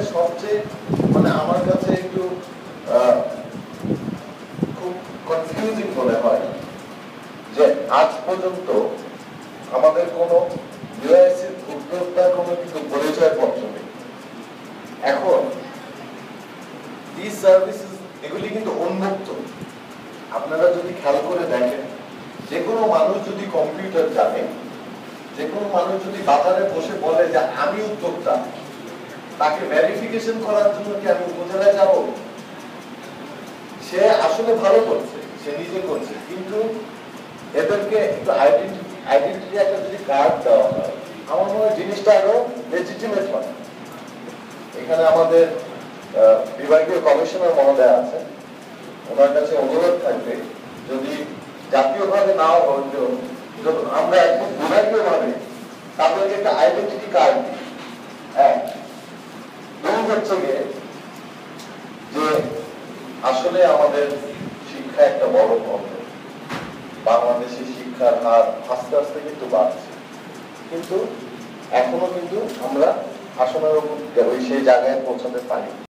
সবচেয়ে মানে আমার কাছে একটু খুব কনফিউজিং মনে হয় যে আজ পর্যন্ত আমাদের কোনো ইউআইসির উদ্যোক্তার কোনো কিন্তু পরিচয় পত্র নেই। এখন এই সার্ভিসেস এগুলি কিন্তু উন্মুক্ত। আপনারা যদি খেয়াল করে দেখেন, যে কোনো মানুষ যদি কম্পিউটার জানে, যে কোনো মানুষ যদি বাজারে বসে বলে যে আমি উদ্যোক্তা, তাকে ভেরিফিকেশন করার জন্য কি আমি উপজেলায় যাব? সে আসলে ভালো করছে, সে নিজে করছে, কিন্তু এদেরকে একটু আইডেন্টিটি একটা যদি কার্ড দেওয়া হয়, আমার মনে হয় জিনিসটা আরো লেজিটিমেট হয়। এখানে আমাদের বিভাগীয় কমিশনার মহোদয় আছেন, ওনার কাছে অনুরোধ থাকবে যদি জাতীয়ভাবে নাও হলেও আমরা একদম বিভাগীয় ভাবে তাদেরকে একটা আইডেন্টিটি কার্ড দিই। দুই হচ্ছে গিয়ে যে আসলে আমাদের শিক্ষা একটা বড় প্রবলেম। বাংলাদেশের শিক্ষার হার আস্তে আস্তে কিন্তু বাড়ছে, কিন্তু এখনো কিন্তু আমরা আসলে সেই জায়গায় পৌঁছাতে পারি।